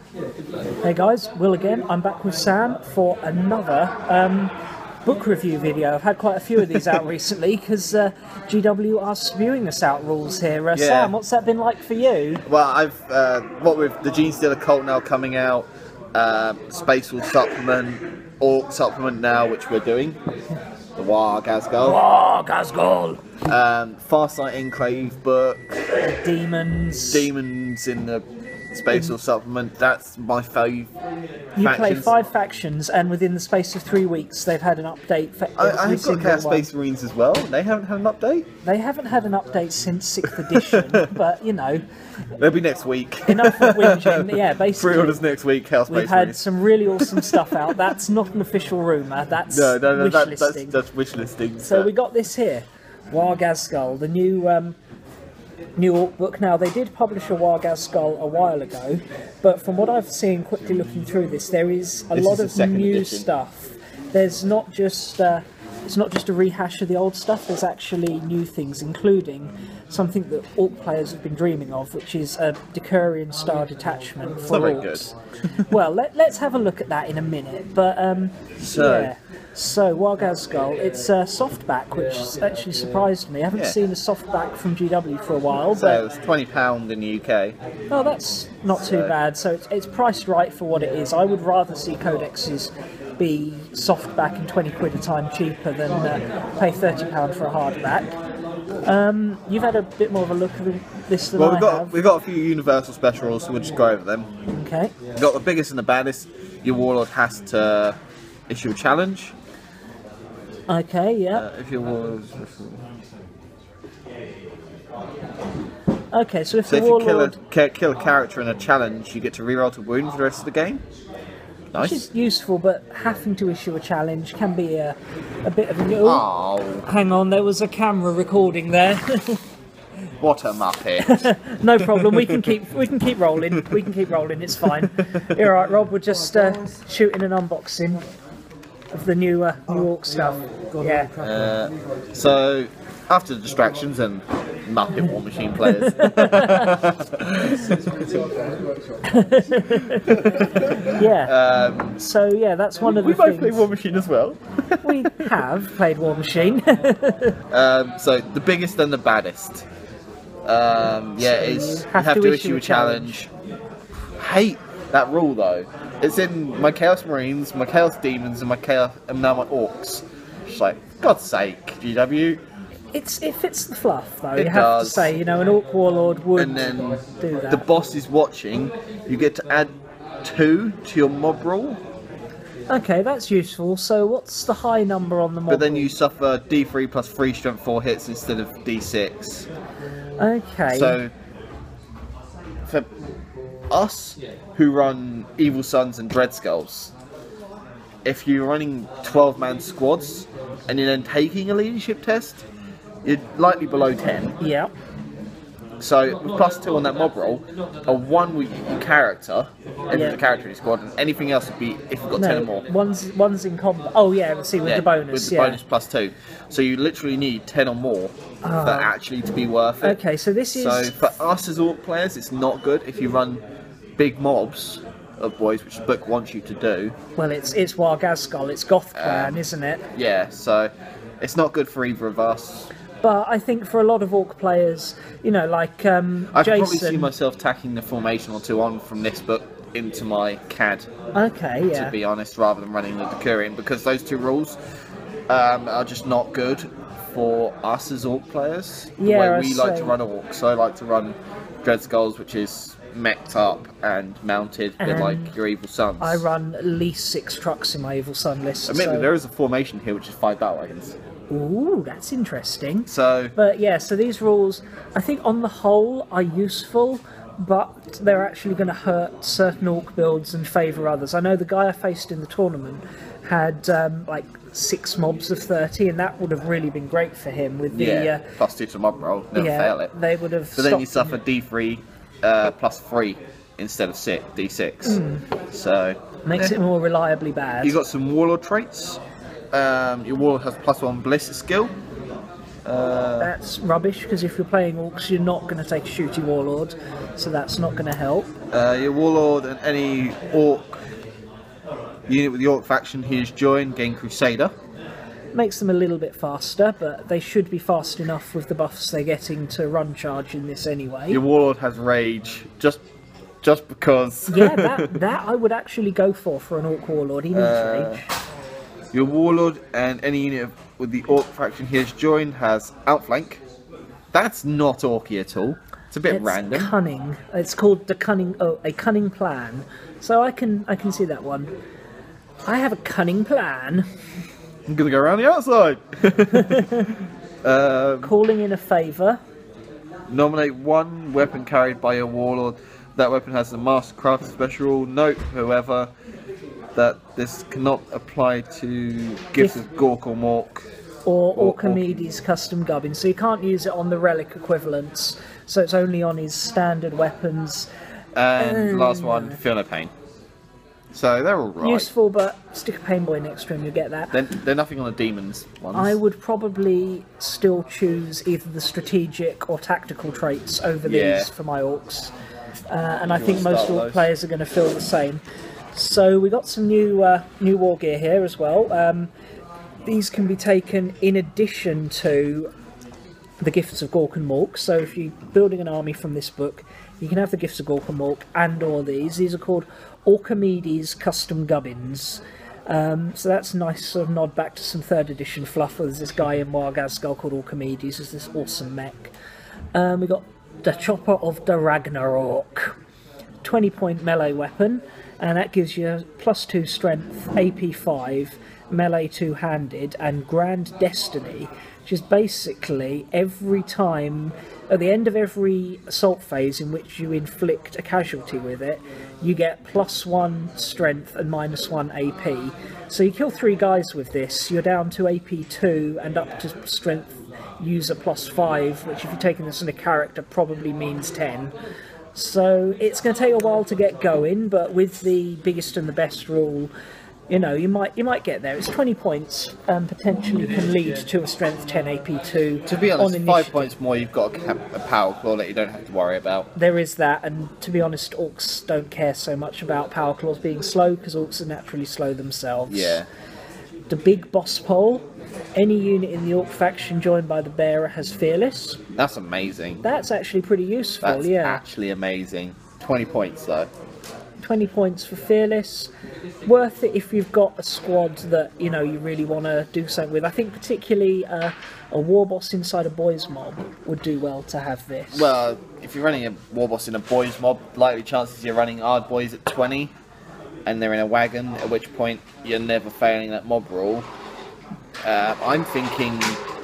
Hey guys, Will again. I'm back with Sam for another book review video. I've had quite a few of these out recently because GW are spewing us out rules here. Sam, what's that been like for you? Well, I've what with the Gene Stealer Cult now coming out, Space Wolf supplement, Orc supplement now, which we're doing. The Waaagh Ghazghkull. Waaagh Ghazghkull. Farsight Enclave book. Demons. Demons in the Space Wolf supplement. That's my favourite. You play 5 factions, and within the space of 3 weeks, they've had an update for every I've got Chaos Space Marines as well. They haven't had an update. They haven't had an update since 6th edition, but you know, they'll be next week. Enough of whinging. Yeah, basically. Pre-orders next week. Chaos Space We've had Marines. some really awesome stuff out. That's not an official rumour. That's wish listing. That's wish listing. So we got this here, Waaagh Ghazghkull, the new Orc book. Now, they did publish a Waaagh Ghazghkull a while ago, but from what I've seen quickly looking through this, there is a lot of new stuff. There's not just it's not just a rehash of the old stuff. There's actually new things, including something that Orc players have been dreaming of, which is a decurion star detachment for Orcs. Well, let's have a look at that in a minute. But So Waaagh Ghazghkull, it's a softback, which actually surprised me. I haven't seen a softback from GW for a while. So it's £20 in the UK. Oh, that's not too bad. So it's priced right for what it is. I would rather see codexes be softback and 20 quid a time cheaper than pay £30 for a hardback. You've had a bit more of a look at this than I have. We've got a few universal special rules, so we'll just go over them. Okay. We've got the biggest and the baddest. Your warlord has to issue a challenge. Okay, yeah. If your warlord... Okay, so if you warlord... kill a character in a challenge, you get to reroll to wound for the rest of the game. Nice. Which is useful, but having to issue a challenge can be a bit of a... Oh, hang on, there was a camera recording there. What a muppet! No problem. We can keep rolling. We can keep rolling. It's fine. You're all right, Rob. We're just shooting an unboxing of the new Orc stuff. Yeah. So after the distractions and Muppet War Machine players. Yeah. So yeah, that's one of the things. We both play War Machine as well. We have played War Machine. So the biggest and the baddest. You have to issue a challenge. Hate that rule though. It's in my Chaos Marines, my Chaos Demons, and now my Orcs. It's like, God's sake, GW. It fits the fluff though. You have to say, you know, an Orc Warlord would do that. The boss is watching. You get to add 2 to your mob roll. Okay, that's useful. So what's the high number on the mob? But then you suffer D3 plus 3 strength 4 hits instead of D6. Okay. So for us who run Evil Sons and Dread Skulls, if you're running 12-man squads and you're then taking a leadership test, you're likely below 10. Yeah. So with +2 on that mob roll, a 1 with your character, the character in your squad, and anything else would be if you've got 10 or more. One's in combat. Oh yeah, see with the bonus. With the bonus +2. So you literally need 10 or more for actually to be worth it. Okay, so this is... So for us as Orc players, it's not good if you run big mobs of boys, which the book wants you to do. Well, it's Waaagh Ghazghkull, it's Goth Clan, isn't it? Yeah, so it's not good for either of us. But I think for a lot of Orc players, you know, like Jason... I can probably see myself tacking the formation or 2 on from this book into my CAD. Okay, yeah. To be honest, rather than running the decurion, because those 2 rules are just not good for us as Orc players. The way we like to run Orcs. So I like to run Dread Skulls, which is mech'd up and mounted, a bit like your Evil Sons. I run at least 6 trucks in my Evil Sun list. Admittedly, there is a formation here which is 5 battle wagons. Ooh, that's interesting. So, but yeah, so these rules, I think on the whole, are useful, but they're actually going to hurt certain Orc builds and favour others. I know the guy I faced in the tournament had like 6 mobs of 30, and that would have really been great for him with the +2 to mob roll. Never fail it. They would have. So then you suffer D3 +3 instead of D6. So makes it more reliably bad. You've got some warlord traits. Your warlord has +1 ballistic skill. That's rubbish, because if you're playing Orcs, you're not going to take a shooty warlord, so that's not going to help. Your warlord and any orc unit with the orc faction he has joined gain Crusader. Makes them a little bit faster, but they should be fast enough with the buffs they're getting to run charge in this anyway. Your warlord has rage, just because. Yeah, that I would actually go for an orc warlord. He needs rage. Your warlord and any unit with the orc faction he has joined has outflank. That's not orky at all. It's a bit random. Cunning. It's called the cunning. Oh, a cunning plan. So I can see that one. I have a cunning plan. I'm gonna go around the outside. Calling in a favour. Nominate one weapon carried by your warlord. That weapon has a Mastercraft special rule. Note, however, that this cannot apply to gifts of Gork or Mork. Or Orkimedes custom gubbin. So you can't use it on the relic equivalents. So it's only on his standard weapons. And last one, Feel No Pain. So they're all right. Useful, but stick a pain boy next to him, you'll get that. They're nothing on the demons ones. I would probably still choose either the strategic or tactical traits over these for my orcs. And I think most orc players are going to feel the same. So we got some new war gear here as well. These can be taken in addition to the Gifts of Gork and Mork. So if you're building an army from this book, you can have the Gifts of Gork and Mork and all these. These are called Orkimedes custom gubbins. So that's a nice sort of nod back to some 3rd edition fluff. There's this guy in Waaagh Ghazghkull called Orkimedes. There's this awesome mech. We got the Chopper of the Ragnarok. 20-point melee weapon, and that gives you +2 strength, AP 5, melee 2-handed, and Grand Destiny, which is basically every time, at the end of every assault phase in which you inflict a casualty with it, you get +1 strength and -1 AP. So you kill 3 guys with this, you're down to AP 2 and up to strength user +5, which if you're taking this in a character probably means 10. So it's going to take a while to get going, but with the biggest and the best rule, you know, you might get there. It's 20 points, potentially can lead to a strength 10 AP2. To be honest, 5 points more, you've got a power claw that you don't have to worry about. There is that, and to be honest, orcs don't care so much about power claws being slow, because orcs are naturally slow themselves. Yeah. The big boss pole. Any unit in the orc faction joined by the bearer has fearless. That's amazing. That's actually pretty useful. That's actually amazing. 20 points though. 20 points for fearless. Worth it if you've got a squad that you know you really want to do something with. I think particularly a war boss inside a boys mob would do well to have this. Well, if you're running a war boss in a boys mob, likely chances you're running hard boys at 20, and they're in a wagon. At which point you're never failing that mob rule. I'm thinking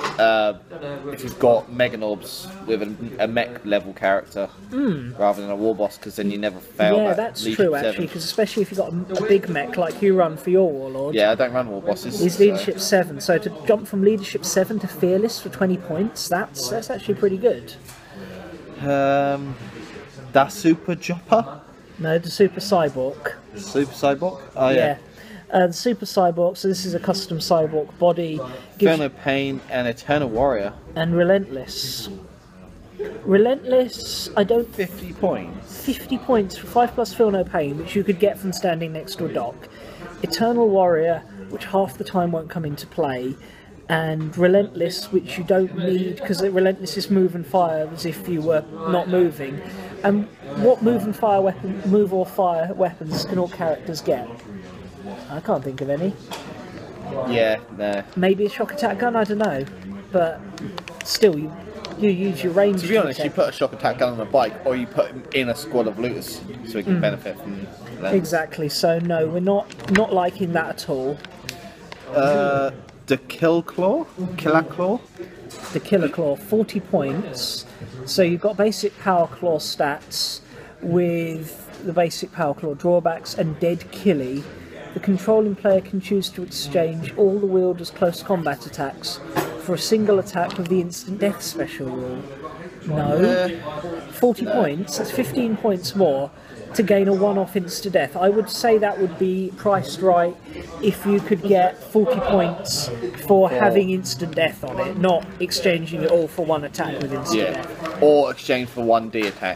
if you've got Meganobs with a mech level character rather than a war boss, because then you never fail. Yeah, that's true actually, because especially if you've got a big mech like you run for your warlord. Yeah, I don't run war bosses. He's leadership 7, so to jump from leadership 7 to fearless for 20 points, that's actually pretty good. Da Super Jopper? No, the Super Cyborg. Super Cyborg? Oh yeah. The Super Cyborg, so this is a custom cyborg body. Feel No Pain and Eternal Warrior. And Relentless. Relentless, I don't... 50 points. 50 points for 5+ Feel No Pain, which you could get from standing next to a dock. Eternal Warrior, which half the time won't come into play. And Relentless, which you don't need, because Relentless is move and fire as if you were not moving. And what move or fire weapons can all characters get? I can't think of any. Yeah, no. Maybe a shock attack gun, I don't know. But still, you use your range. To be honest, you put a shock attack gun on a bike, or you put him in a squad of looters, so he can benefit from them. Exactly, so no, we're not liking that at all. The Killer Claw? The Killer Claw, 40 points. So you've got basic Power Claw stats with the basic Power Claw drawbacks and Dead Killy. The controlling player can choose to exchange all the wielder's close combat attacks for a single attack with the instant death special rule. No. 40 points, that's 15 points more to gain a one-off instant death. I would say that would be priced right if you could get 40 points for having instant death on it, not exchanging it all for one attack with instant death. Or exchange for 1D attack.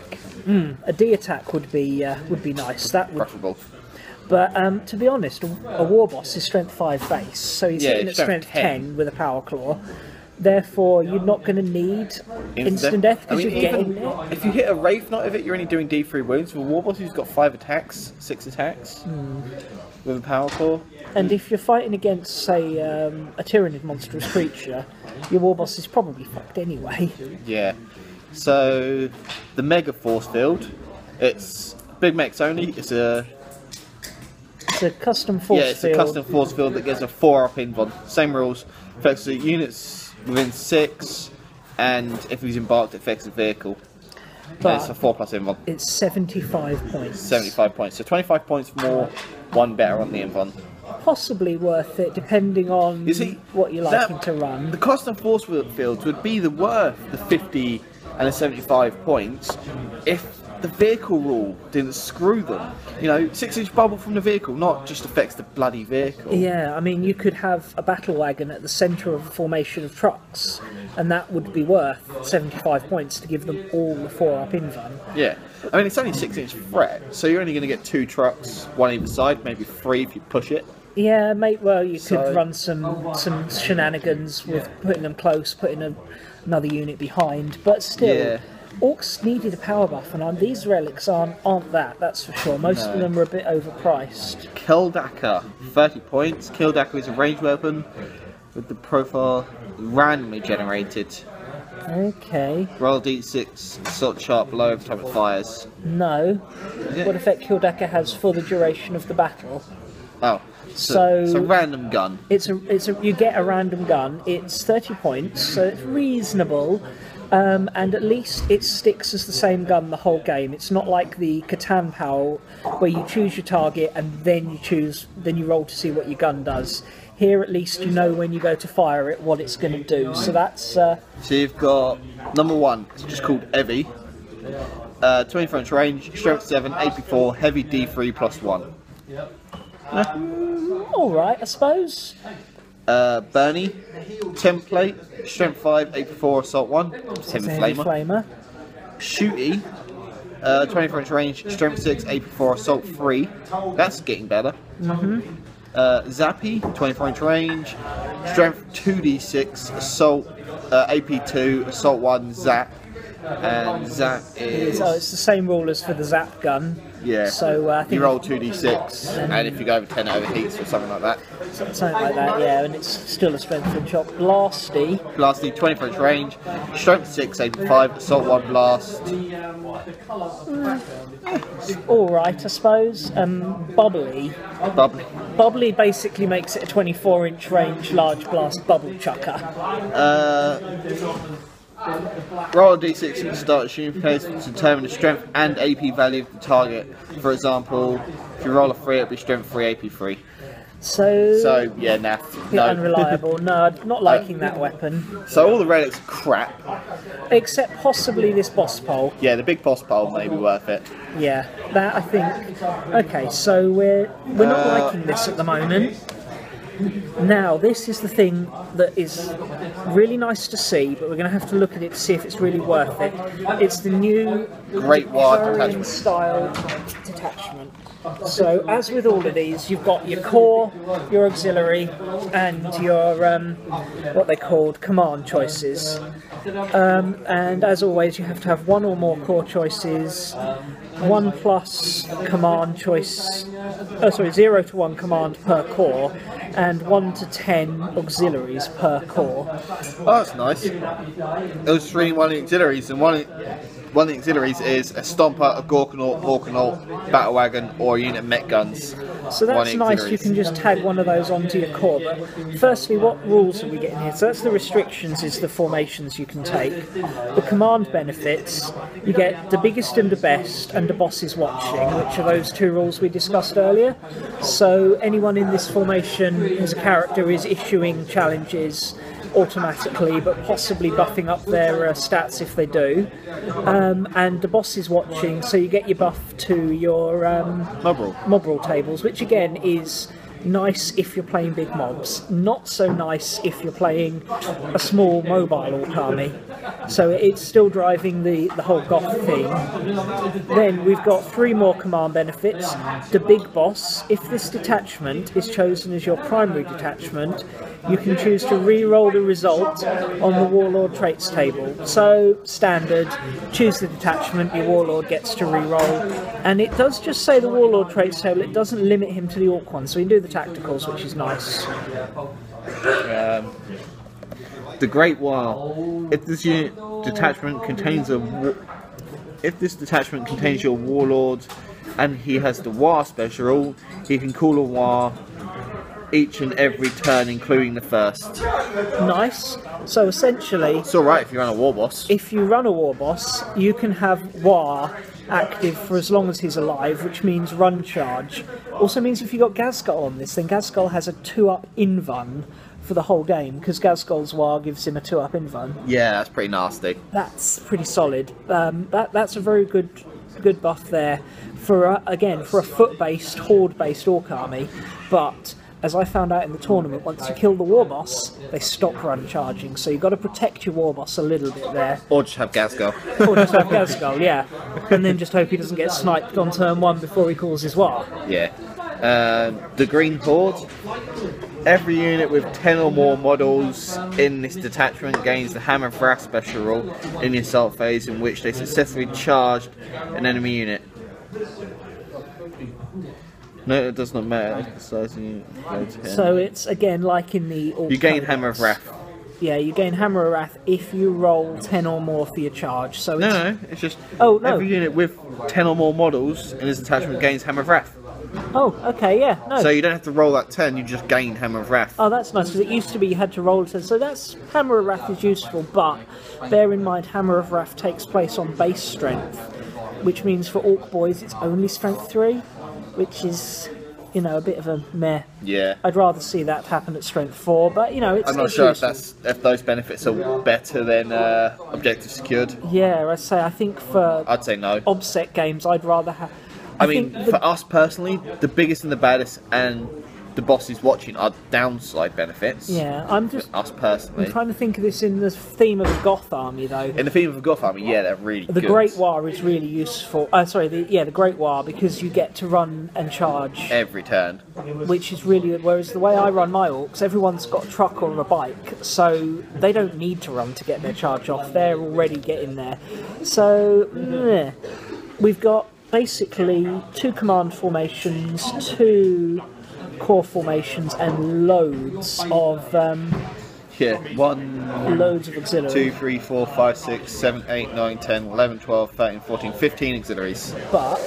A D attack would be nice. That would. Preferable. But to be honest, a war boss is strength 5 base, so he's hitting at strength 10 with a power claw. Therefore, you're not going to need instant death because you're getting it. If you hit a Wraith Knight of it, you're only doing D3 wounds. For a war boss who's got 5 attacks, 6 attacks with a power claw. And if you're fighting against, say, a Tyrannid monstrous creature, your war boss is probably fucked anyway. Yeah. So the Mega Force Field, it's big mechs only. It's a custom force field. Yeah, it's a custom force field that gives a 4-up invuln. Same rules. Affects the units within 6, and if he's embarked, it affects the vehicle. But it's a 4+ invuln. It's 75 points. 75 points. So 25 points more, 1 better on the invuln. Possibly worth it, depending on what you're liking to run. The custom force fields would be worth the 50 and the 75 points if the vehicle rule didn't screw them. You know, 6-inch bubble from the vehicle not just affects the bloody vehicle. Yeah, I mean, you could have a battle wagon at the centre of a formation of trucks, and that would be worth 75 points to give them all the 4-up invuln. Yeah, I mean, it's only 6-inch threat, so you're only going to get 2 trucks, 1 either side, maybe 3 if you push it. Yeah, mate. Well, you could run some shenanigans with putting them close, putting another unit behind, but still. Yeah. Orcs needed a power buff, and these relics aren't that, that's for sure. Most of them are a bit overpriced. Kildaka, 30 points. Kildaka is a ranged weapon with the profile randomly generated. Okay. Roll d6, assault sharp below every time it fires. No. What effect Kildaka has for the duration of the battle? Oh. So it's a random gun. You get a random gun. It's 30 points, so it's reasonable. And at least it sticks as the same gun the whole game. It's not like the Catan PAL where you choose your target and then you roll to see what your gun does. Here at least you know when you go to fire it what it's going to do. So that's. So you've got number 1. It's just called Evie. 24 inch range, strength 7, AP 4, heavy D3 +1. All right, I suppose. Bernie, template, strength 5, AP 4, assault 1, heavy flamer. Shooty, 24 inch range, strength 6, AP 4, assault 3. That's getting better. Zappy, 24 inch range, strength 2d6, assault, AP 2, assault 1, zap. And zap is. It's the same rule as for the zap gun. Yeah. So I think you roll 2d6, and if you go over 10, it overheats or something like that. Something like that, yeah. And it's still a strength and shot. Blasty, 24 inch range, strength 6, AP 5, assault 1, blast. All right, I suppose. Bubbly basically makes it a 24 inch range large blast bubble chucker. Roll a d6 at the start of shooting phase to determine the strength and AP value of the target. For example, if you roll a 3, it'll be strength 3, AP 3. So yeah, naff. No. Unreliable. No, I'm not liking that weapon. So all the relics are crap. Except possibly this boss pole. Yeah, the big boss pole may be worth it. Yeah, that I think. Okay, so we're not liking this at the moment. Now, this is the thing that is really nice to see, but we're going to have to look at it to see if it's really worth it. It's the new Great Waaagh Detachment style detachment. So, as with all of these, you've got your core, your auxiliary, and your what they called command choices. And as always, you have to have 1 or more core choices, 1+ command choice. 0 to 1 command per core, and 1 to 10 auxiliaries per core. Oh, that's nice. Those 3 1 auxiliaries, and one of the auxiliaries is a Stomper, a Gorkanaut, Hawkanaut, Battle Wagon, or a unit of mech guns. So that's nice, you can just tag one of those onto your core. But firstly, what rules are we getting here? So that's the restrictions, is the formations you can take. The command benefits, you get the biggest and the best, and the boss is watching, which are those 2 rules we discussed earlier. So anyone in this formation as a character is issuing challenges automatically, but possibly buffing up their stats if they do. And the boss is watching, so you get your buff to your mob rule tables, which again is nice if you're playing big mobs, not so nice if you're playing a small mobile orc army. So it's still driving the whole goth theme. Then we've got 3 more command benefits. The big boss, if this detachment is chosen as your primary detachment, you can choose to re-roll the result on the Warlord traits table. So, standard, choose the detachment, your Warlord gets to re-roll. And it does just say the Warlord traits table, it doesn't limit him to the Orc one, so you can do the tacticals, which is nice. The Great Waaagh. If this detachment contains your Warlord and he has the Waaagh special, he can call a Waaagh each and every turn, including the first. Nice. So essentially, it's alright if you run a war boss. If you run a war boss, you can have Waaagh active for as long as he's alive, which means run charge. Also means if you got Ghazghkull on this, then Ghazghkull has a 2-up invuln for the whole game, because Ghazghkull's Waaagh gives him a 2-up invuln. Yeah, that's pretty nasty. That's pretty solid. That's a very good buff there for again for a foot-based, horde-based orc army, but as I found out in the tournament, once you kill the war boss, they stop run charging, so you've got to protect your war boss a little bit there. Or just have Ghazghkull. Or just have Ghazghkull, yeah. And then just hope he doesn't get sniped on turn 1 before he calls his Waaagh. Yeah. The Green Horde. Every unit with 10 or more models in this detachment gains the Hammer of Wrath special rule in the assault phase in which they successfully charged an enemy unit. No, it does not matter. So it's again like in the you gain Hammer of Wrath. Yeah, you gain Hammer of Wrath if you roll 10 or more for your charge. So no, it's just every unit with 10 or more models in this attachment gains Hammer of Wrath. Oh, okay, yeah. No. So you don't have to roll that 10, you just gain Hammer of Wrath. Oh, that's nice, because it used to be you had to roll 10. So that's Hammer of Wrath is useful, but bear in mind Hammer of Wrath takes place on base strength, which means for Orc boys it's only strength 3, which is, you know, a bit of a meh. Yeah. I'd rather see that happen at strength 4, but you know, it's. I'm not sure if those benefits are better than objective secured. Yeah, I think for. I'd say no. OBSEC games, I'd rather have. I mean, for us personally, the biggest and the baddest and the bosses watching are downside benefits. Yeah, I'm just. Us personally. I'm trying to think of this in the theme of a Goth army, though. In the theme of a Goth army, yeah, they're really good. The Great Waaagh is really useful. The Great Waaagh, because you get to run and charge every turn, which is really good. Whereas the way I run my orcs, everyone's got a truck or a bike, so they don't need to run to get their charge off. They're already getting there. So we've got basically 2 command formations, 2 core formations, and loads of loads of auxiliaries. 2, 3, 4, 5, 6, 7, 8, 9, 10, 11, 12, 13, 14, 15 auxiliaries. But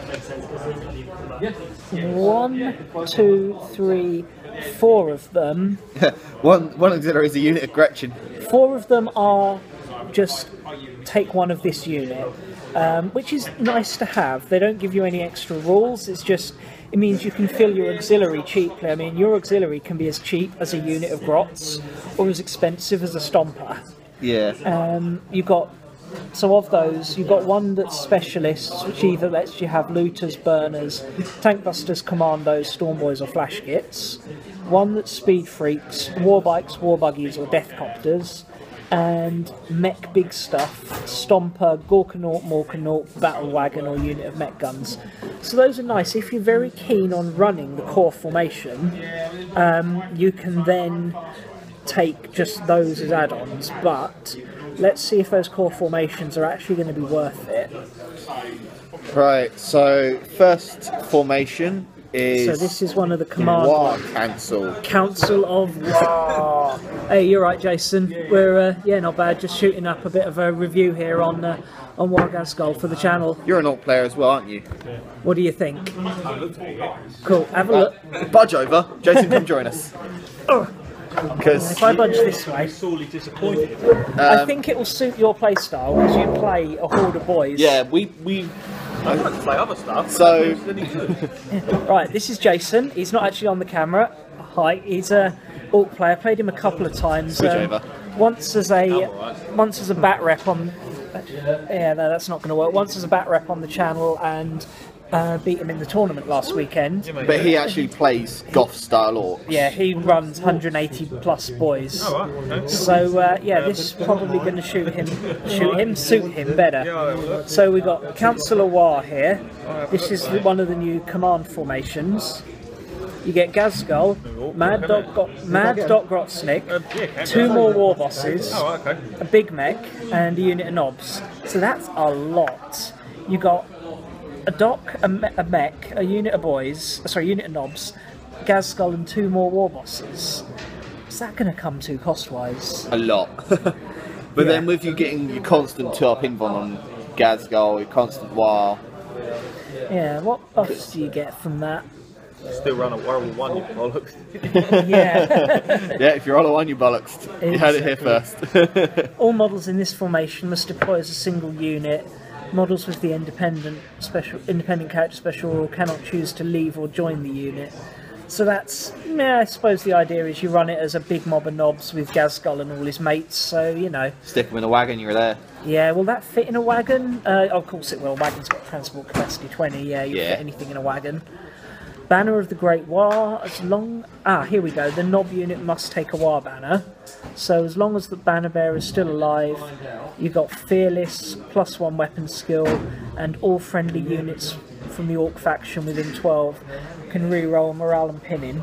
1, 2, 3, 4 of them. one auxiliary is a unit of Gretchen. 4 of them are just take one of this unit, which is nice to have. They don't give you any extra rules. It means you can fill your auxiliary cheaply. I mean, your auxiliary can be as cheap as a unit of grots, or as expensive as a stomper. Yeah. So of those, you've got one that's specialists, which either lets you have looters, burners, tank busters, commandos, storm boys, or flash kits. One that's speed freaks, war bikes, war buggies, or death copters. And mech big stuff, Stomper, Gorkanaut, Morkanaut, Battle Wagon, or unit of mech guns. So those are nice. If you're very keen on running the core formation, you can then take just those as add-ons, but let's see if those core formations are actually going to be worth it. Right, so first formation is... So this is one of the command... Waaagh Council of Waaagh. Hey, you're right, Jason. We're, not bad, just shooting up a bit of a review here on Waaagh Ghazghkull for the channel. You're an orc player as well, aren't you? What do you think? Cool, have a look. Budge over. Jason, come join us. Because if I budge this way, sorely disappointed. I think it will suit your playstyle because you play a horde of boys. Yeah, we I like to play other stuff. So right, this is Jason. He's not actually on the camera. Hi, he's a orc player. Played him a couple of times. Once as a bat rep on. Yeah, no, that's not going to work. Once as a bat rep on the channel, and Beat him in the tournament last weekend. But he actually plays Goth style orcs. Yeah, he runs 180 plus boys. Oh, right. Okay. So yeah, this is probably going to suit him better. So we got Councillor Waaagh here. This is one of the new command formations. You get Ghazghkull, Mad Dog Grotsnik, 2 more war bosses, a big mech, and a unit of knobs. So that's a lot. You got a doc, a mech, a unit of boys, unit of knobs, Ghazghkull, and 2 more war bosses. What's that going to come to cost-wise? A lot. But then with you getting your constant 2-up invuln on Ghazghkull, your constant Waaagh. Yeah, what buffs do you get from that? Still run a Warhammer 1, you bollocks. Yeah. Yeah, if you're on a 1, you bollocks. You heard it here first. All models in this formation must deploy as a single unit. Models with the independent character special rule cannot choose to leave or join the unit. So that's, I suppose the idea is you run it as a big mob of knobs with Ghazghkull and all his mates, so, you know. Stick them in a wagon, you're there. Yeah, will that fit in a wagon? Of course it will. Wagon's got transport capacity 20, yeah, you can fit anything in a wagon. Banner of the Great Waaagh, as long... here we go. The knob unit must take a Waaagh banner. So as long as the banner bearer is still alive, you've got Fearless, +1 weapon skill, and all friendly units from the Orc faction within 12 can reroll morale and pinning.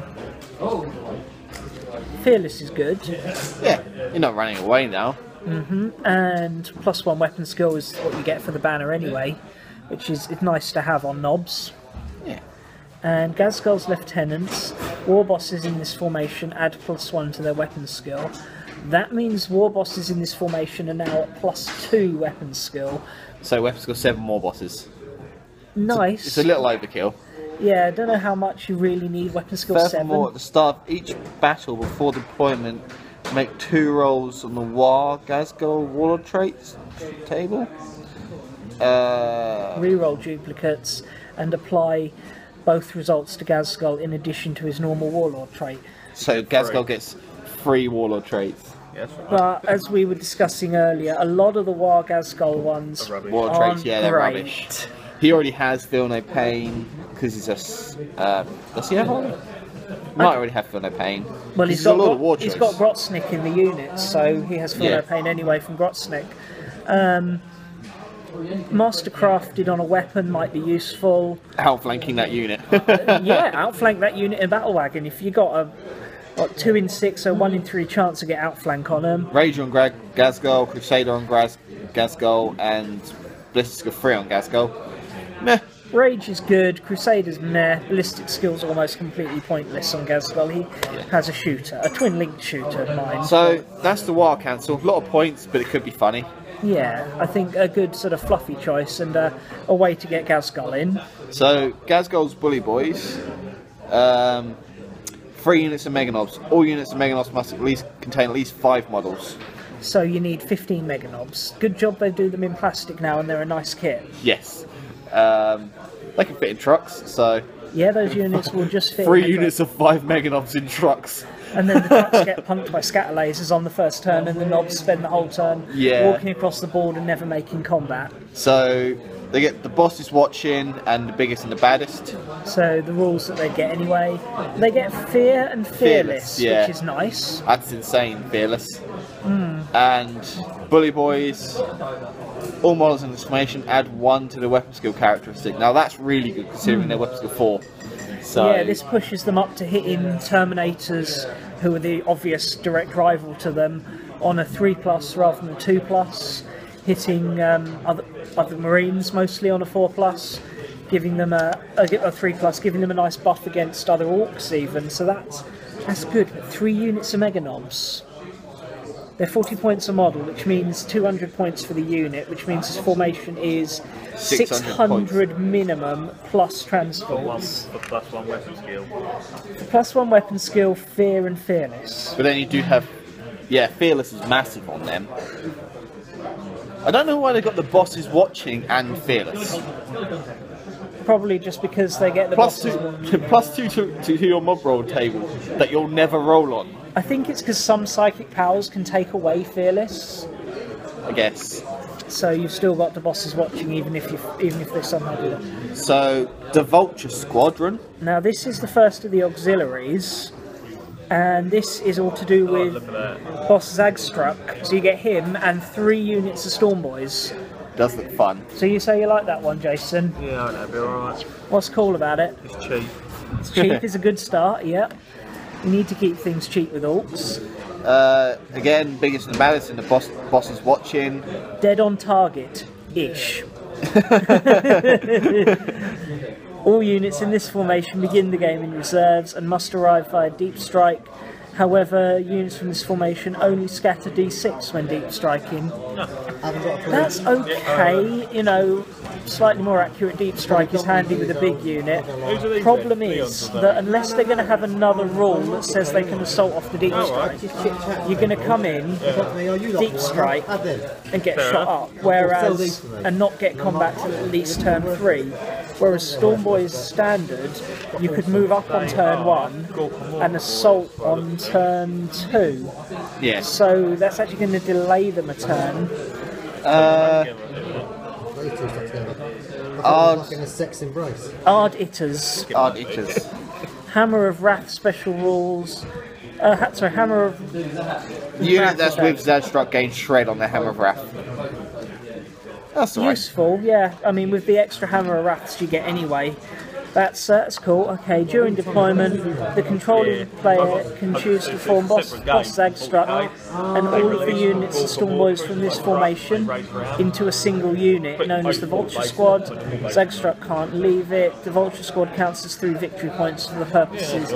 Fearless is good. Yeah, you're not running away now. And +1 weapon skill is what you get for the banner anyway, which is nice to have on knobs. Yeah. And Ghazghkull's lieutenants, war bosses in this formation add +1 to their weapon skill. That means war bosses in this formation are now at +2 weapon skill. So weapon skill 7 more bosses. Nice. It's a little overkill. Yeah, I don't know how much you really need weapon skill 7. Furthermore, at the start of each battle before deployment, make 2 rolls on the Waaagh Ghazghkull warlord traits table. Reroll duplicates and apply both results to Ghazghkull in addition to his normal warlord trait. So Ghazghkull gets 3 warlord traits. Yes. But as we were discussing earlier, a lot of the Waaagh Ghazghkull ones Warlord traits, yeah, they're rubbish. He already has Feel No Pain because he's a. Does he have one? Might already have Feel No Pain. Well, he's got Grotsnik in the unit, so he has Feel No Pain anyway from Grotsnik. Mastercrafted on a weapon might be useful. Outflanking that unit. Yeah, outflank that unit in Battle Wagon. If you got a 2 in 6 or 1 in 3 chance to get outflank on them. Rager on Ghazghkull, Crusader on Ghazghkull, and Ballistic 3 on Ghazghkull. Meh. Rage is good, Crusader's meh, Ballistic skill's almost completely pointless on Ghazghkull. He has a shooter, a twin-linked shooter of mine. So that's the Waaagh Council. A lot of points, but it could be funny. Yeah, I think a good sort of fluffy choice and a way to get Ghazghkull in. So Ghazghkull's Bully Boys, 3 units of Mega Knobs. All units of Mega Knobs must contain at least 5 models. So you need 15 Mega Knobs. Good job they do them in plastic now and they're a nice kit. Yes. They can fit in trucks, so... Yeah, those units will just fit 3 units of 5 Mega Knobs in trucks. And then the trucks get punked by scatter lasers on the first turn, and the knobs spend the whole turn walking across the board and never making combat. So they get the bossest watching and the biggest and the baddest. So the rules that they get anyway, they get Fear and Fearless, which is nice. That's insane, Fearless. And Bully Boys, all models in this formation add 1 to the weapon skill characteristic. Now that's really good considering their weapon skill 4. So yeah, this pushes them up to hitting Terminators, who are the obvious direct rival to them, on a 3+ rather than 2+, hitting other Marines mostly on a 4+, giving them a 3+, giving them a nice buff against other Orcs even, so that's good. 3 units of Mega Knobs. They're 40 points a model, which means 200 points for the unit, which means this formation is 600 minimum plus transports. For +1 weapon skill. For +1 weapon skill, Fear and Fearless. But then you do have... Yeah, Fearless is massive on them. I don't know why they got the bosses watching and Fearless. Probably just because they get the +2 to your mob roll table that you'll never roll on. I think it's because some psychic powers can take away Fearless. I guess. so you've still got the bosses watching, even if they somehow do it. So the Vulture Squadron. Now this is the first of the auxiliaries, and this is all to do with Boss Zagstruck. So you get him and 3 units of Storm Boys. Does look fun. So you say you like that one, Jason? Yeah, that'd be alright. What's cool about it? It's cheap. It's cheap is a good start, yeah. You need to keep things cheap with orcs. Again, biggest and baddest, and the boss is watching. Dead on target-ish. All units in this formation begin the game in reserves and must arrive via deep strike. However, units from this formation only scatter d6 when deep striking. That's okay, you know, slightly more accurate deep strike is handy with a big unit. Problem is that unless they're going to have another rule that says they can assault off the deep strike, you're going to come in, deep strike, and get shot up, whereas, and not get combat till at least turn 3. Whereas Storm Boys standard, you could move up on turn 1 and assault on turn 2. Yeah. So that's actually going to delay them a turn. Ard Itters. Ard Itters. Hammer of Wrath special rules. Sorry, Hammer of Unit that's with Zagstruck gains Shred on the Hammer of Wrath. That's alright. Useful, yeah. I mean, with the extra Hammer of Wraths you get anyway. That's cool. Okay, during deployment, the controlling player can choose to form Boss Zagstruck and all of the units of Storm Boys from this formation into a single unit known as the Vulture Squad. Zagstruck can't leave it. The Vulture Squad counts as 3 victory points for the purposes.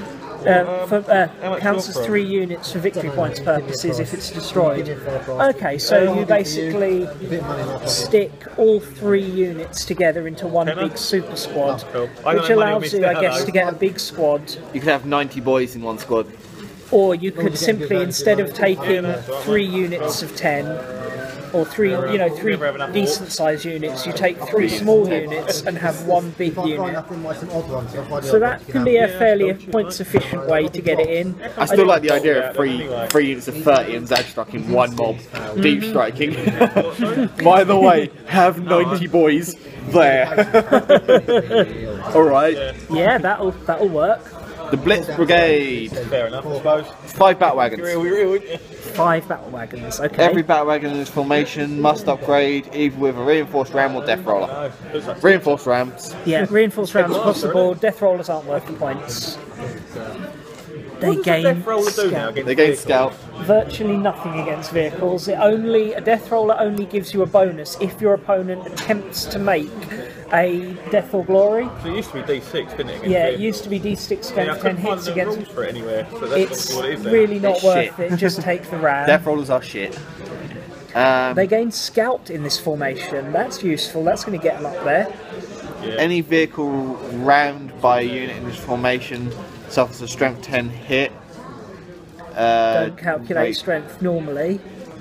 Counts as 3 units for victory points purposes if it's destroyed. Okay, so you basically stick all 3 units together into one big super squad, which allows you, I guess, to get a big squad. You could have 90 boys in one squad. Or you could simply, instead of taking 3 units of 10, or 3 decent sized units, you take 3 small units and have 1 big unit. So that can be a fairly points efficient way to get it in. I still like the idea of 3 units of 30 and Zagstruck in one mob, deep striking. By the way, have 90 boys there. Alright. Yeah, that'll work. The Blitz Brigade. Fair enough, I suppose. 5 battle wagons. 5 battle wagons, okay. Every battle wagon in this formation must upgrade either with a reinforced ram or death roller. Reinforced rams. Yeah, reinforced rams across the board. Death rollers aren't worth the points. They gain scout. They gain scout. Virtually nothing against vehicles. A death roller only gives you a bonus if your opponent attempts to make a death or glory. So it used to be D6, didn't it? Yeah, it used to be D6 strength 10 hits against. For it anywhere, so it's really not worth it. Just take the ram. Death rollers are shit. They gain scout in this formation. That's useful. That's going to get them up there. Yeah. Any vehicle rammed by a unit in this formation suffers a strength 10 hit. Don't calculate strength normally.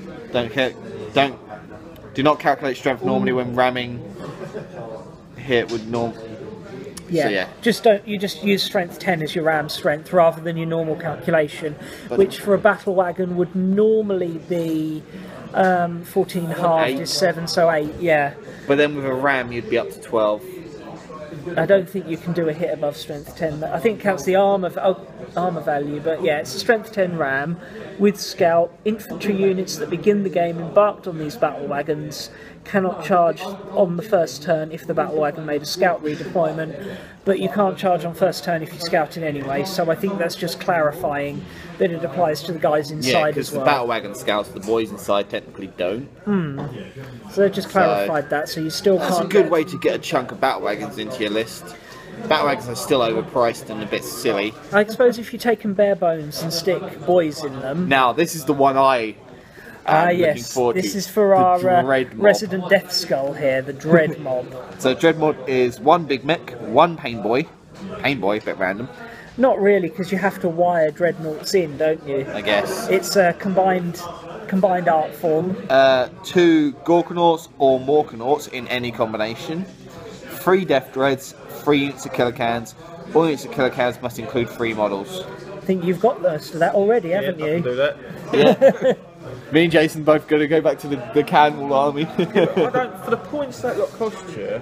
Do not calculate strength normally when ramming hit would Yeah. So, yeah. You just use strength 10 as your ram strength rather than your normal calculation, which for a battle wagon would normally be 14 halved is 7, so 8. Yeah. But then with a ram you'd be up to 12. I don't think you can do a hit above strength 10. I think it counts the armour value, but yeah, it's a strength 10 ram with scout. Infantry units that begin the game embarked on these battle wagons cannot charge on the first turn if the battle wagon made a scout redeployment, but you can't charge on first turn if you scout it anyway, so I think that's just clarifying that it applies to the guys inside as well. Yeah, because the battle wagon scouts, the boys inside technically don't. So they've just clarified that, so you still can't... That's a good way to get a chunk of battle wagons into your list. Battle wagons are still overpriced and a bit silly. I suppose if you take them bare bones and stick boys in them... Now, this is the one I am looking forward to. This is for our resident Death Skull here, the Dread Mob. So Dread Mob is 1 big mech, 1 pain boy. Pain boy, a bit random. Not really, because you have to wire dreadnoughts in, don't you? I guess. It's a combined art form. 2 Gorkanauts or Morkanauts in any combination. 3 Death Dreads, 3 units of Killer Cans. All units of Killer Cans must include 3 models. I think you've got most of that already, haven't you? I can do that. Yeah. Me and Jason both going to go back to the Canwall army. I don't, for the points that lot cost you.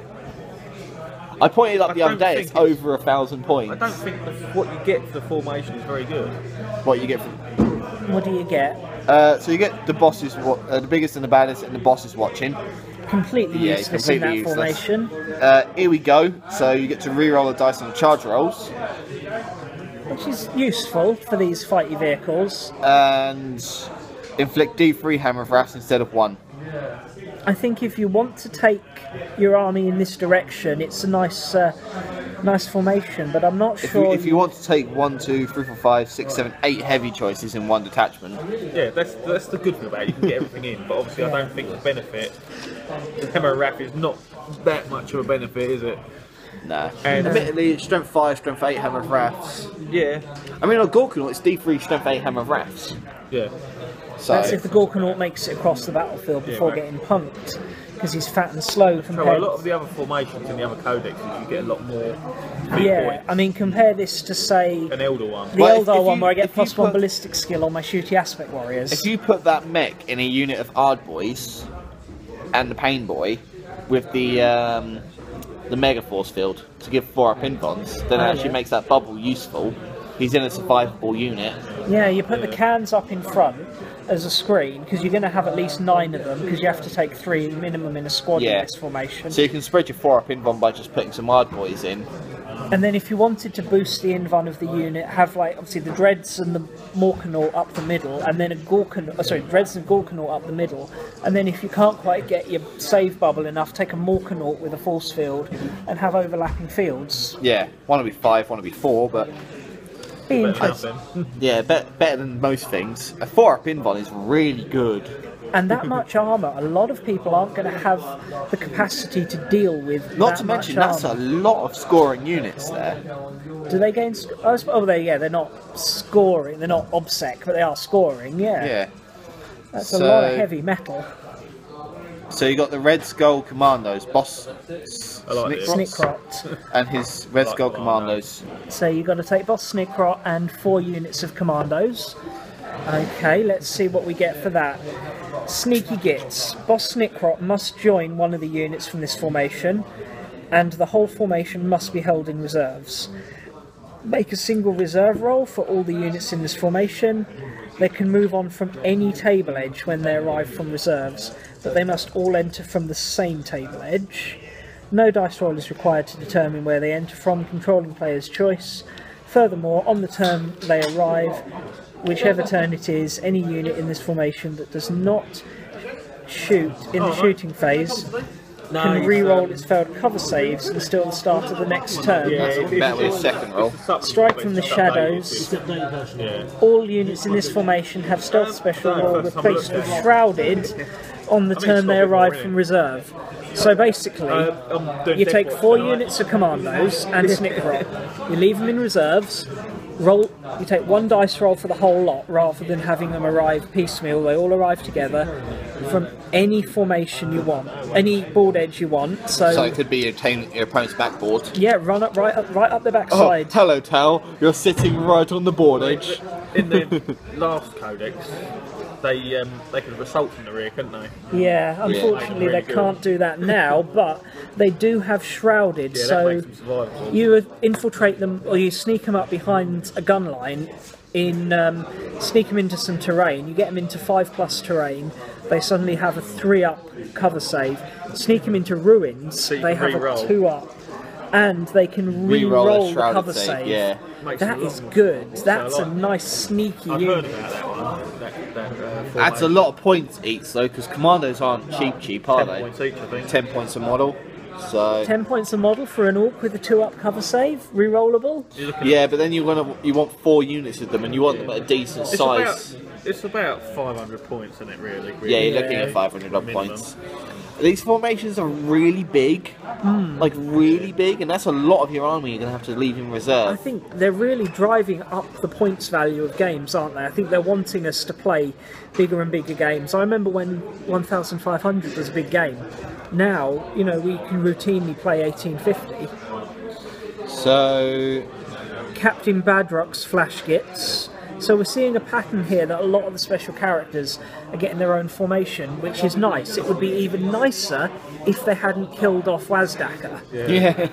I pointed up the other day, it's over 1,000 points. I don't think what you get for the formation is very good. What you get from... What do you get? So you get the bosses, the biggest and the baddest, and the bosses watching. Completely useless in that formation. Here we go. So you get to re-roll the dice on the charge rolls. Which is useful for these fighty vehicles. And inflict D3 hammer of wrath instead of 1. I think if you want to take your army in this direction, it's a nice nice formation, but I'm not sure... If you want to take 1, 2, 3, 4, 5, 6, 7, 8 heavy choices in one detachment... Yeah, that's the good thing about it, you can get everything in, but obviously I don't think the benefit... The Hammer of Wrath is not that much of a benefit, is it? Nah. And admittedly, it's strength 5, strength 8 hammer of wraths. Yeah. I mean, on Ghazghkull, it's D3, strength 8 hammer of wraths. Yeah. So that's if the Ghazghkull makes it across the battlefield before getting punked, because he's fat and slow compared... So a lot of the other formations in the other codexes, you get a lot more... Yeah, I mean, compare this to, say... An Eldar one. The Eldar one, where I get +1 ballistic skill on my shooty aspect warriors. If you put that mech in a unit of Ardboys and the Pain Boy with the Mega Force field to give 4 up invons, then it actually makes that bubble useful. He's in a survivable unit. Yeah, you put the cans up in front as a screen, because you're going to have at least 9 of them, because you have to take 3 minimum in a squad in this formation. So you can spread your 4 up invon by just putting some Ardboys in. And then if you wanted to boost the invon of the unit, have like obviously the Dreads and the Morkanaut up the middle, and then a Dreads and Ghazghkull up the middle, and then if you can't quite get your save bubble enough, take a Morkanaut with a force field and have overlapping fields. Yeah, one will be 5, one will be 4, but be interesting. Yeah, better than most things. A 4 up invon is really good. And that much armour, a lot of people aren't going to have the capacity to deal with. Not to mention, that's a lot of scoring units there. Do they gain? Oh, they're not scoring. They're not obsec, but they are scoring. Yeah. Yeah. That's a lot of heavy metal. So you got the Red Skull Commandos, Boss Snickrot, and his Red Skull Commandos. So you got to take Boss Snickrot and 4 units of Commandos. Okay, let's see what we get for that. Sneaky Gits. Boss Snickrot must join one of the units from this formation, and the whole formation must be held in reserves. Make a single reserve roll for all the units in this formation. They can move on from any table edge when they arrive from reserves, but they must all enter from the same table edge. No dice roll is required to determine where they enter from, controlling player's choice. Furthermore, on the turn they arrive, whichever turn it is, any unit in this formation that does not shoot in the shooting phase can re-roll its failed cover saves until the start of the next turn. Better with a second roll. Strike from the shadows. All units in this formation have stealth special roll replaced with shrouded on the turn they arrive from reserve. So basically, you take 4 units of Commandos and Snickrot. You leave them in reserves. You take 1 dice roll for the whole lot rather than having them arrive piecemeal. They all arrive together from any formation you want, any board edge you want. So it could be your opponent's backboard. Yeah, run up right up the backside. Oh, hello, Tal. You're sitting right on the board edge. In the last codex, they could assault from the rear, couldn't they? Yeah, unfortunately they can't do that now, but they do have shrouded, so you infiltrate them or you sneak them up behind a gun line, sneak them into some terrain, you get them into 5+ terrain, they suddenly have a 3+ cover save, sneak them into ruins, so they have a 2+, and they can re-roll the cover save. Yeah. That is good. That's a nice sneaky unit. That's a lot of points each though, because Commandos aren't cheap, are they? 10 points each, I think. 10 points a model. So 10 points a model for an orc with a 2+ cover save, re-rollable. Yeah, but then you want 4 units of them, and you want them at a decent size. It's about 500 points, isn't it? Really? Yeah, you're looking at 500 odd points. These formations are really big, like really big, and that's a lot of your army you're going to have to leave in reserve. I think they're really driving up the points value of games, aren't they? I think they're wanting us to play bigger and bigger games. I remember when 1500 was a big game. Now, you know, we can routinely play 1850. So, Captain Badrock's Flash Gits. So we're seeing a pattern here that a lot of the special characters are getting their own formation, which is nice. It would be even nicer if they hadn't killed off Waaagh. Yeah.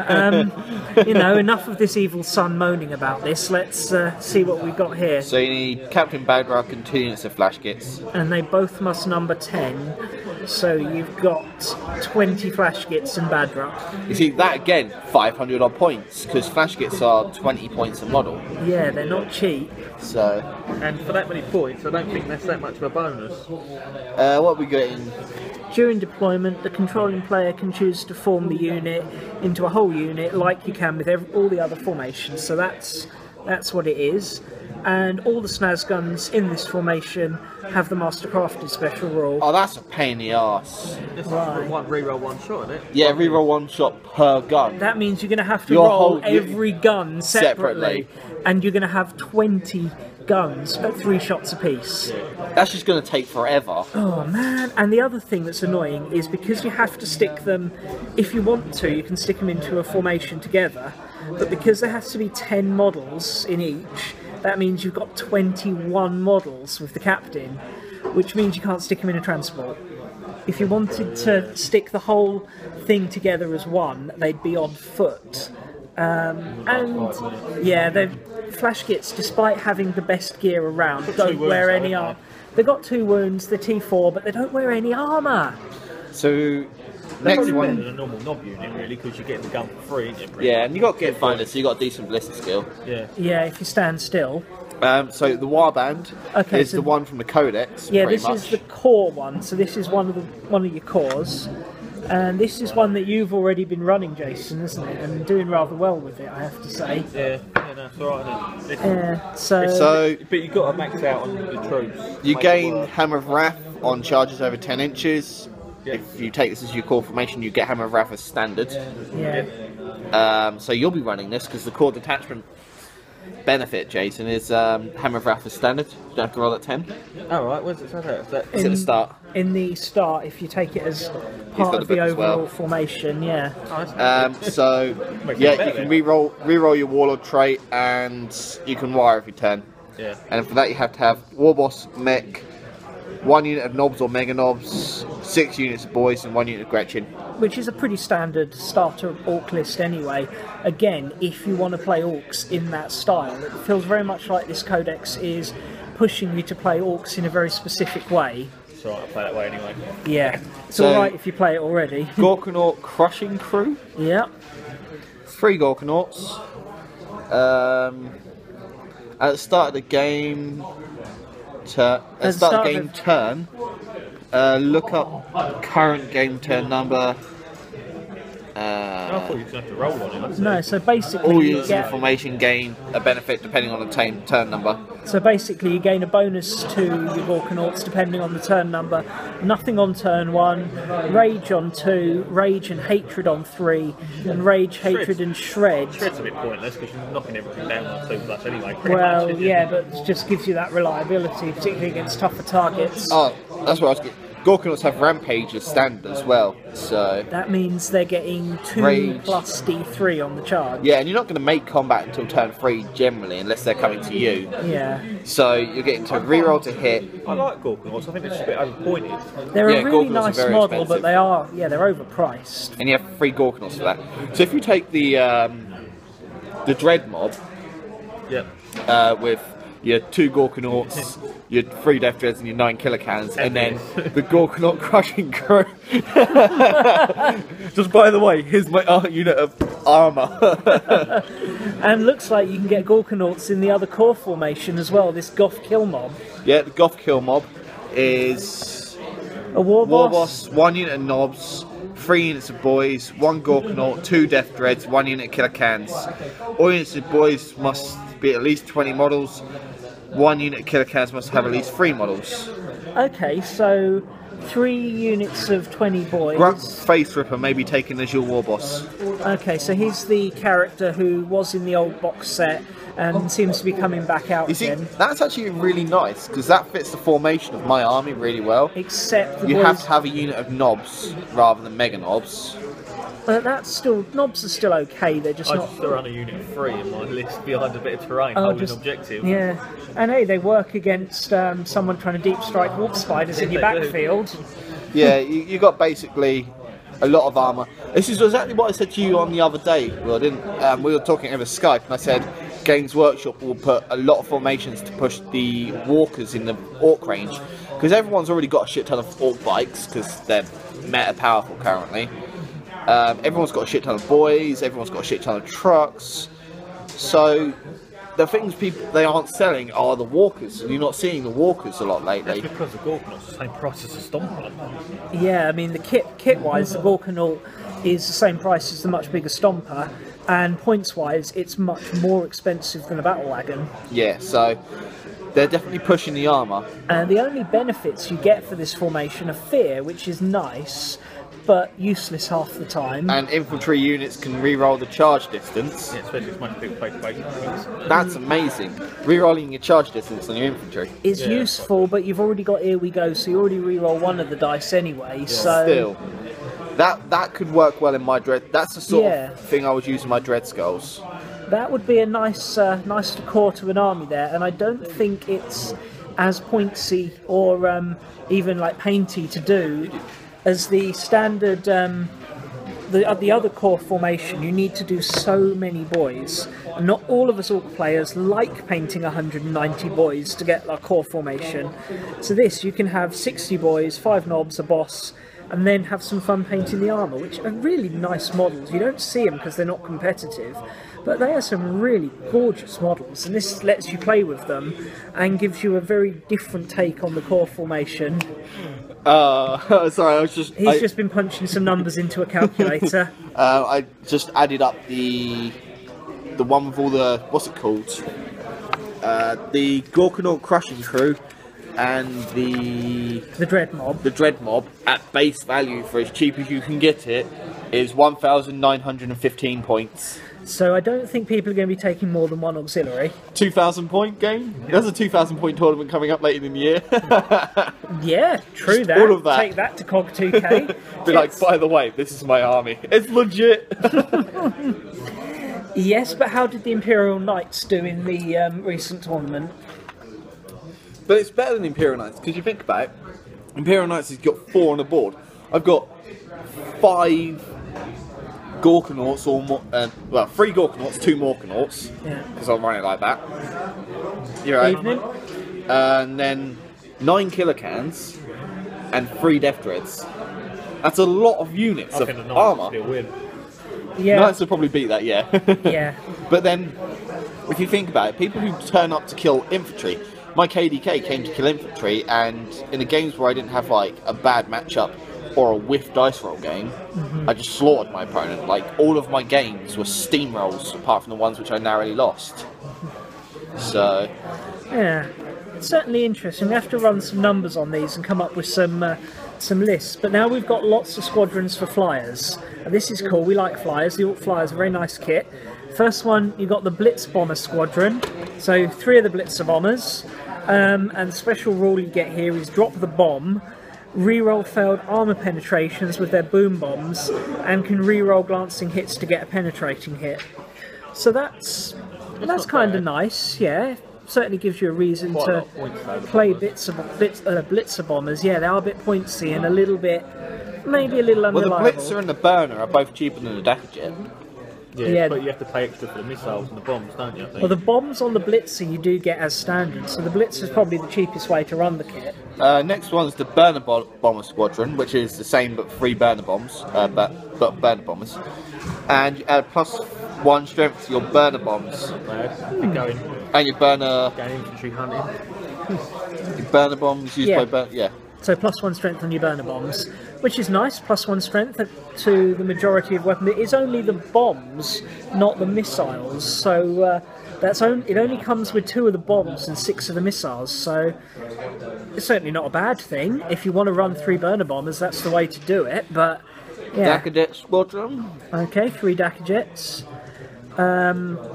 But, you know, enough of this evil son moaning about this. Let's see what we've got here. So you need Captain Badrock and 2 units of flash kits. And they both must number 10. So you've got 20 flash kits and Badrock. You see, that again, 500 odd points, because flash kits are 20 points a model. Yeah, they're not cheap. So. And for that many points, I don't think that's that much of a bonus. What are we getting? During deployment, the controlling player can choose to form the unit into a whole unit, like you can with all the other formations. So that's what it is. And all the snaz guns in this formation have the Mastercrafted special rule. Oh, that's a pain in the arse. This is one reroll one shot, isn't it? Yeah, reroll 1 shot per gun. That means you're going to have to roll every gun separately, and you're going to have 20 guns at 3 shots apiece. That's just going to take forever. Oh man, and the other thing that's annoying is because you have to stick them, if you want to, you can stick them into a formation together, but because there has to be 10 models in each, that means you've got 21 models with the captain, which means you can't stick them in a transport. If you wanted to stick the whole thing together as one, they'd be on foot. And yeah, the flash kits, despite having the best gear around, don't wear any armor. They've got 2 wounds, they're T4, but they don't wear any armour. So next one, better than a normal knob unit, really, because you're getting the gun for free. Yeah, and you got Get Finder, so you got a decent ballistic skill. Yeah. Yeah, if you stand still. So the Warband is the one from the Codex. Yeah, this is the core one. So this is one of your cores, and this is one that you've already been running, Jason, isn't it? And doing rather well with it, I have to say. Yeah, no, it's alright. Yeah. But you've got to max out on the troops. You gain Hammer of Wrath on charges over 10 inches. Yeah. If you take this as your core formation, you get Hammer of Wrath as standard. Yeah. So you'll be running this because the core detachment benefit, Jason, is Hammer of Wrath as standard. You don't have to roll at 10. Oh, right, where's it say that? It's at the start. In the start, if you take it as part of the overall formation, yeah. So, yeah, you can re-roll your Warlord trait, and you can wire every turn. Yeah. And for that, you have to have Warboss mech, 1 unit of knobs or mega knobs, 6 units of boys, and 1 unit of Gretchen. Which is a pretty standard starter orc list anyway. Again, if you want to play orcs in that style, it feels very much like this codex is pushing you to play orcs in a very specific way. It's alright, I play that way anyway. Yeah, it's alright if you play it already. Gorkanaut Crushing Crew. Yeah. 3 Gorkanauts. At the start of the game, turn, look up current game turn number. I thought you just have to roll on it. No, so basically all units in formation gain a benefit depending on the turn number. So basically you gain a bonus to your Gorkanauts depending on the turn number. Nothing on turn 1, Rage on 2, Rage and Hatred on 3, and Rage, Hatred and Shred. Shred's a bit pointless because you're knocking everything down on 2+ anyway. Well, yeah, but it just gives you that reliability, particularly against tougher targets. Oh, that's what I was getting. Gorkanauts have Rampage as standard as well, so... That means they're getting 2 Rage plus D3 on the charge. Yeah, and you're not going to make combat until turn 3 generally, unless they're coming to you. Yeah. So you're getting to reroll to hit. I like Gorkanauts, I think they're just a bit overpointed. They're a really nice model, but they're overpriced. And you have 3 Gorkanauts for that. So if you take the Dread mob, with your 2 Gorkanauts, your 3 Death Dreads and your 9 Killer Cannons, and then the Gorkanaut Crushing Crew. Just by the way, here's my unit of armour. And looks like you can get Gorkanauts in the other core formation as well, this Goth Kill mob. Yeah, the Goth Kill mob is a Warboss, 1 unit of knobs, 3 units of boys, 1 Gorkanaut, 2 Death Dreads, 1 unit of Killer Cans. All units of boys must be at least 20 models. 1 unit of Killer Cans must have at least 3 models. Okay, so 3 units of 20 boys. Grunt Face Ripper may be taken as your Warboss. Okay, so he's the character who was in the old box set and seems to be coming back out again. That's actually really nice, because that fits the formation of my army really well. Except you have to have a unit of knobs rather than mega knobs. That's still, knobs are still okay. They're just I not. just run a unit 3 in my list behind a bit of terrain, holding objective. Yeah, and hey, they work against someone trying to deep strike warp spiders in your backfield. Yeah, you got basically a lot of armour. This is exactly what I said to you on the other day. Well, I didn't. We were talking over Skype, and I said Games Workshop will put a lot of formations to push the walkers in the orc range, because everyone's already got a shit ton of orc bikes because they're meta powerful currently. Everyone's got a shit ton of boys. Everyone's got a shit ton of trucks. So the things they aren't selling are the walkers, and you're not seeing the walkers a lot lately. That's because the Gorkanaut's the same price as the Stomper. Yeah, I mean the kit-wise, the Gorkanaut is the same price as the much bigger Stomper, and points-wise, it's much more expensive than a battle wagon. Yeah, so they're definitely pushing the armour. And the only benefits you get for this formation are fear, which is nice, but useless half the time. And infantry units can re-roll the charge distance. Yeah, especially as much people play basic. That's amazing. Re-rolling your charge distance on your infantry is useful, but you've already got Here We Go, so you already re-roll one of the dice anyway. Yeah. So still, that could work well in my dread. That's the sort of thing I was using my dread skulls. That would be a nice core to an army there, and I don't think it's as pointsy or even like painty to do as the standard, the other core formation. You need to do so many boys, and not all of us orc players like painting 190 boys to get our core formation. So this, you can have 60 boys, 5 knobs, a boss, and then have some fun painting the armour, which are really nice models. You don't see them because they're not competitive, but they are some really gorgeous models, and this lets you play with them and gives you a very different take on the core formation. Sorry, I was just... He's just been punching some numbers into a calculator. I just added up the one with all the... what's it called? The Gorkanaut Crushing Crew and the Dread Mob. The Dread Mob, at base value for as cheap as you can get it, is 1,915 points. So I don't think people are going to be taking more than one auxiliary. 2,000 point game? There's a 2,000 point tournament coming up later in the year. Yeah, true. Just that. all of that. Take that to COG 2K. Be like, by the way, this is my army. It's legit. Yes, but how did the Imperial Knights do in the recent tournament? But it's better than Imperial Knights, because you think about it, Imperial Knights has got 4 on the board. I've got 5 Gorkanauts, or more, well, 3 Gorkanauts, 2 Morkanauts, because I'll run it like that. You're right. Evening. And then 9 Killer Cans and 3 Death Dreads. That's a lot of units of armour. Yeah. Knights would probably beat that, yeah. Yeah. But then, if you think about it, people who turn up to kill infantry, my KDK came to kill infantry, and in the games where I didn't have like a bad matchup or a whiff dice roll game, I just slaughtered my opponent. Like, all of my games were steamrolls, apart from the ones which I narrowly lost. So... yeah, it's certainly interesting. We have to run some numbers on these and come up with some lists. But now we've got lots of squadrons for flyers. And this is cool, we like flyers. The Orc Flyers are a very nice kit. First one, you've got the Blitz Bomber Squadron. So 3 of the Blitzer Bombers. And the special rule you get here is drop the bomb, reroll failed armour penetrations with their boom bombs, and can reroll glancing hits to get a penetrating hit. So that's kind of nice, yeah. Certainly gives you a reason to play Blitzer Bombers. Yeah, they are a bit pointsy and a little bit, maybe a little unreliable. Well, the Blitzer and the Burner are both cheaper than the Decurion. Yeah, but you have to pay extra for the missiles and the bombs, don't you? Well, the bombs on the Blitzer you do get as standard, so the Blitzer is probably the cheapest way to run the kit. Next one's the Burner Bomber Squadron, which is the same but 3 Burner Bombs, but Burner Bombers. And you add +1 strength to your Burner Bombs. Not bad. And your Burner... Going infantry hunting. Your Burner Bombs used by Burner... Yeah. So +1 strength on your Burner Bombs, which is nice, +1 strength to the majority of weapons. It is only the bombs, not the missiles, so it only comes with 2 of the bombs and 6 of the missiles, so it's certainly not a bad thing. If you want to run 3 Burner Bombers, that's the way to do it, but yeah. Dacajet Squadron. Okay, 3 Dackajets.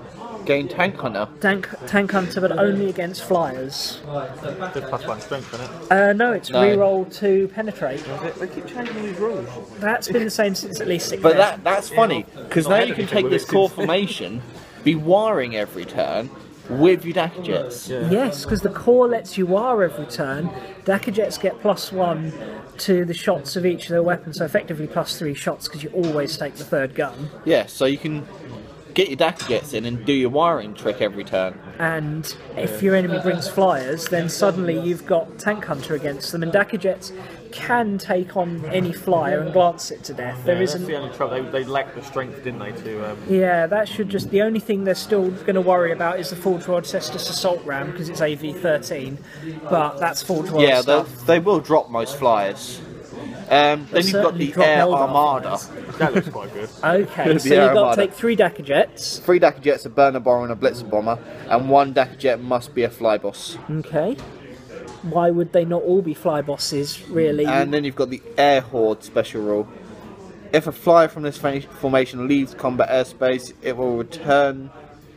gain Tank Hunter. Tank Hunter, but only against flyers. There's +1 strength in it. No, it's reroll to penetrate. They keep changing these rules. That's been the same since at least 6th. But that's funny, because now you can take this core formation, be wiring every turn with your Dakka Jets. Yeah. Yes, because the core lets you wire every turn. Dakka Jets get +1 to the shots of each of their weapons, so effectively +3 shots because you always take the 3rd gun. Yeah, so you can get your Dakka Jets in and do your wiring trick every turn. And if your enemy brings flyers, then suddenly you've got Tank Hunter against them, and Dakka Jets can take on any flyer and glance it to death. There isn't. That's the only trouble. They lack the strength, didn't they? To Yeah, that should just. The only thing they're still going to worry about is the Forge World Cestus Assault Ram because it's AV-13, but that's Forge World stuff. They will drop most flyers. Then you've got the Air Armada. that looks quite good. Okay, so you've got to take 3 Dakka Jets. 3 Dakka Jets, a Burner Bomber and a Blitzer Bomber, and 1 Dakka Jet must be a Fly Boss. Okay. Why would they not all be fly bosses, really? And then you've got the Air Horde special rule. If a flyer from this formation leaves combat airspace, it will return.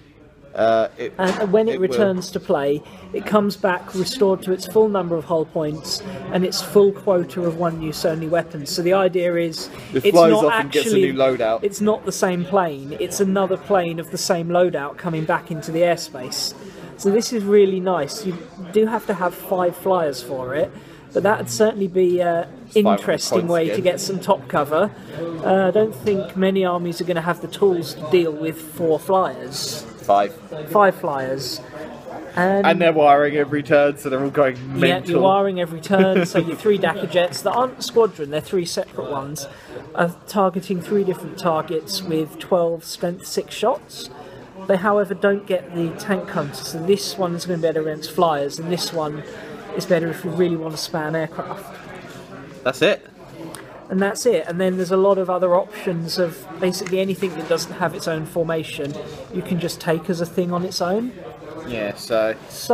And when it returns to play, it comes back restored to its full number of hull points and its full quota of 1 use only weapons. So the idea is, it flies off and gets a new loadout. It's not the same plane; it's another plane of the same loadout coming back into the airspace. So this is really nice. You do have to have 5 flyers for it, but that would certainly be an interesting way to get some top cover. I don't think many armies are going to have the tools to deal with 4 flyers. 5 flyers. And they're wiring every turn, so they're all going mental. Yeah, you're wiring every turn, so your 3 Dakka Jets that aren't a squadron, they're 3 separate ones, are targeting 3 different targets with 12 strength 6 shots. They, however, don't get the Tank Hunter, so this one's going to be better against flyers, and this one is better if you really want to span aircraft. That's it. And that's it. And then there's a lot of other options of basically anything that doesn't have its own formation, you can just take as a thing on its own. Yeah, so...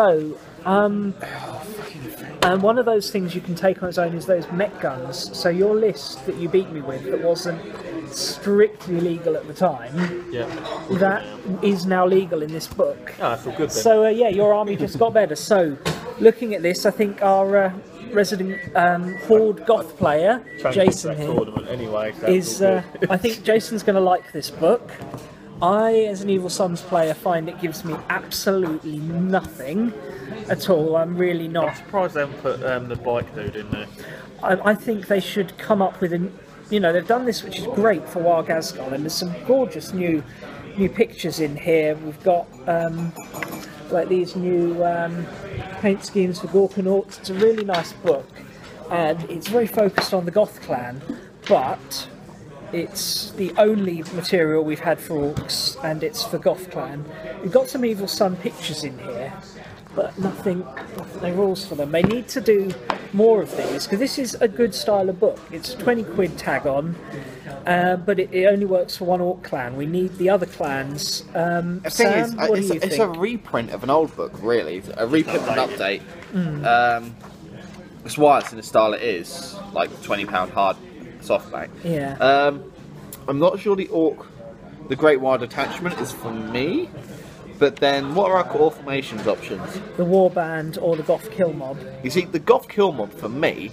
and one of those things you can take on its own is those mech guns. So your list that you beat me with that wasn't strictly legal at the time, that is now legal in this book. Oh, that's all good then. So yeah, your army just got better. So looking at this, I think our resident Horde Goth player, Jason here, anyway, is I think Jason's going to like this book. I, as an Evil Sons player, find it gives me absolutely nothing at all. I'm really not. I'm surprised they haven't put the bike dude in there. I think they should come up with a. You know, they've done this, which is great for Waaagh Ghazghkull, and there's some gorgeous new pictures in here. We've got like these new paint schemes for Gork and Orks. It's a really nice book, and it's very focused on the Goth clan, but it's the only material we've had for Orks, and it's for Goth clan. We've got some Evil Sun pictures in here, but nothing, no rules for them. They need to do more of these, because this is a good style of book. It's a 20 quid tag on, but it only works for one Orc clan. We need the other clans. Sam, what do you think? It's a reprint of an old book, really. A reprint and update. That's why it's in the style it is, like £20 hard softback. Yeah. I'm not sure the Great Wide Attachment is for me. But then, what are our core formations options? The Warband or the Goth Kill Mob. You see, the Goth Kill Mob, for me,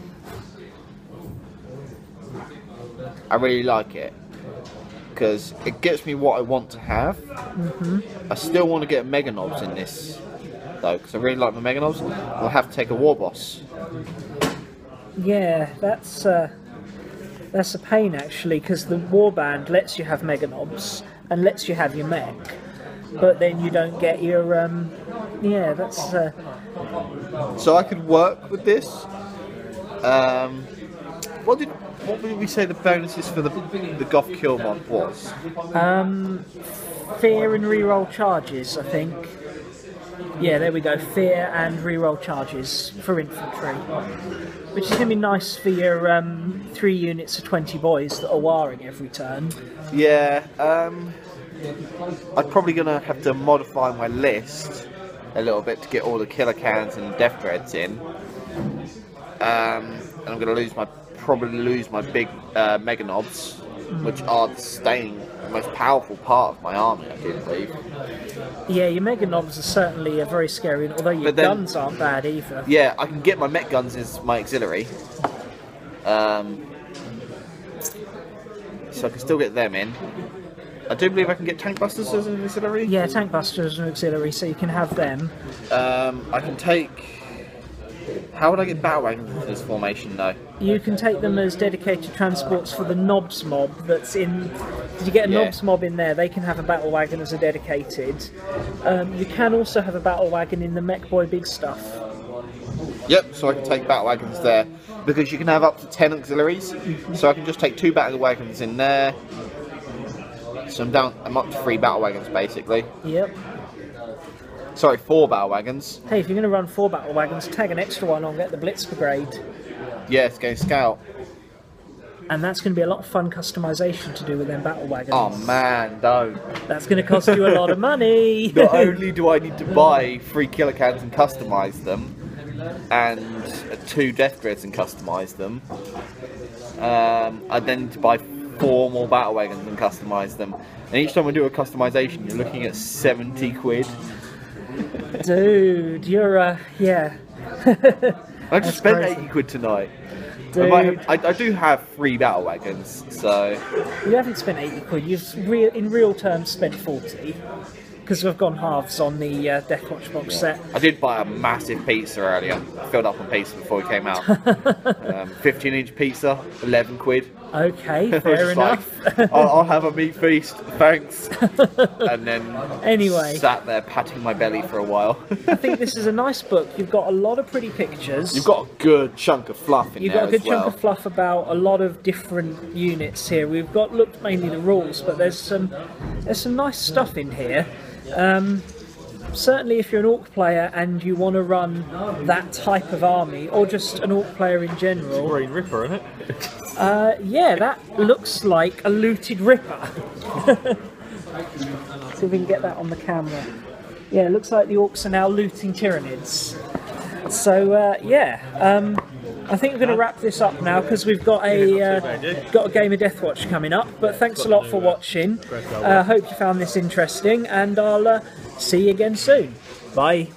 I really like it. Because it gets me what I want to have. I still want to get Mega Knobs in this, though, because I really like my Mega Knobs. I'll have to take a War Boss. Yeah, that's a pain, actually, because the Warband lets you have Mega Knobs and lets you have your mech. But then you don't get your, yeah, that's... So I could work with this. What did we say the bonuses for the Goth Kill Mob was? Fear and reroll charges, I think. Yeah, there we go. Fear and reroll charges for infantry. Which is going to be nice for your 3 units of 20 boys that are wiring every turn. Yeah, I'm probably going to have to modify my list a little bit to get all the killer cans and death dreads in. And I'm going to probably lose my big Mega Knobs. which are the most powerful part of my army, I do believe. Yeah, your mega knobs are certainly very scary, although your guns aren't bad either. Yeah, I can get my mech guns as my auxiliary. So I can still get them in. I do believe I can get tank busters as an auxiliary. Yeah, tank busters as an auxiliary, so you can have them. I can take... How would I get battle wagons into this formation though? You can take them as dedicated transports for the Knobs mob that's in... Did you get a Knobs mob in there? They can have a battle wagon as a dedicated. You can also have a battle wagon in the Mech Boy Big Stuff. Yep, so I can take battle wagons there. Because you can have up to 10 auxiliaries. So I can just take 2 battle wagons in there. So I'm up to 3 battle wagons basically. Yep. Sorry, 4 battle wagons. Hey, if you're going to run 4 battle wagons, tag an extra one on, get the Blitz Brigade. Yeah, it's going scout. And that's going to be a lot of fun customisation to do with them battle wagons. Oh man, don't. That's going to cost you a lot of money. Not only do I need to buy 3 killer cans and customise them, and 2 death grids and customise them, I then need to buy 4 more battle wagons and customise them. And each time I do a customisation, you're looking at 70 quid. Dude, you're yeah. I just spent 80 quid tonight. Dude. I do have 3 battle wagons, so... You haven't spent 80 quid, you've in real terms spent 40. Because we've gone halves on the Deathwatch box set. I did buy a massive pizza earlier. I filled up on pizza before we came out. 15-inch pizza, 11 quid. Okay, fair enough. Like, I'll have a meat feast, thanks. And then sat there patting my belly for a while. I think this is a nice book. You've got a lot of pretty pictures. You've got a good chunk of fluff in there. You've got a good chunk of fluff about a lot of different units here. We've looked mainly the rules, but there's some nice stuff in here. Certainly if you're an Orc player and you want to run that type of army, or just an Orc player in general... Green Ripper, isn't it? Yeah, that looks like a looted Ripper. See if we can get that on the camera. Yeah, it looks like the Orcs are now looting Tyranids. So, yeah, I think we're going to wrap this up now because we've got a game of Deathwatch coming up. But thanks a lot for watching. Hope you found this interesting, and I'll see you again soon. Bye.